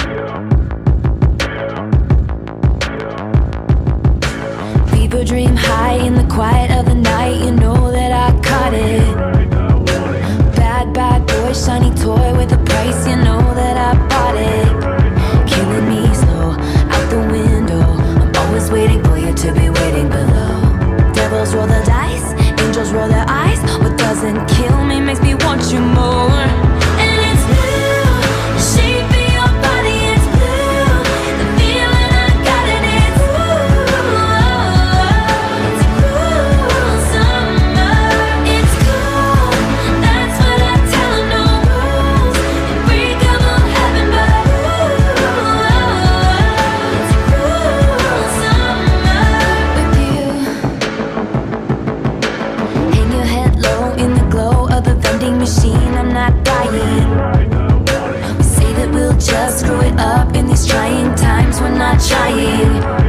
Fever dream high in the quiet of the night. You know that I caught it. Bad, bad boy, shiny toy with a price. You know that I bought it. Killing me slow, out the window. I'm always waiting for you to be waiting below. Devils roll the dice, angels roll their eyes. What doesn't kill me makes me want you more. And it's blue, the shape of your body, it's blue. The feeling I got it, it's it's cruel summer. It's cool, that's what I tell 'em, no rules. Unbreakable heaven, but it's cruel summer with you. Hang your head low in the glow of the vending machine. I'm not dying. We say that we'll just screw it up in these trying times. We're not trying.